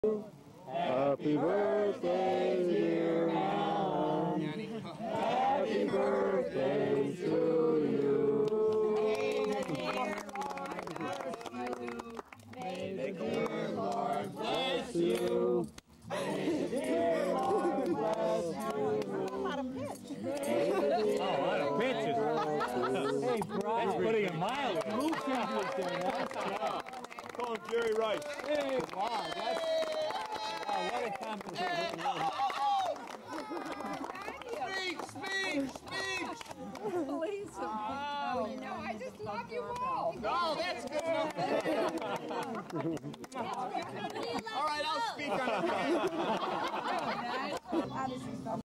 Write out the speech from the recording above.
Happy birthday, dear Alan. Happy birthday to you. May the dear Lord bless you. May the dear Lord bless you. A lot of pitch. Oh, a lot of pitches. Hey, Brian. He's putting a mile in. Move template there. Nice job. Call him Jerry Rice. Hey, wow, that's... Wow, what a compliment. Speech! Please. No, I just love you all. No, that's good enough. All right, I'll speak on it.